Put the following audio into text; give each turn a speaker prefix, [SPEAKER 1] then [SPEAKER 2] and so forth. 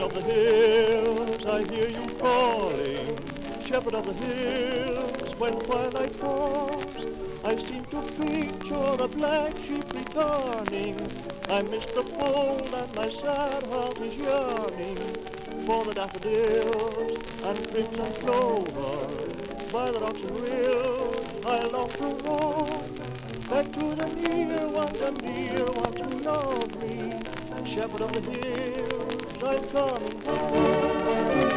[SPEAKER 1] of the hills, I hear you calling. Shepherd of the hills, when twilight falls, I seem to picture a black sheep returning. I miss the fold and my sad heart is yearning for the daffodils and crimson clover. By the rocks and rills, I long to roam back to the near ones who love me. Shepherd of the hills, I'm coming home.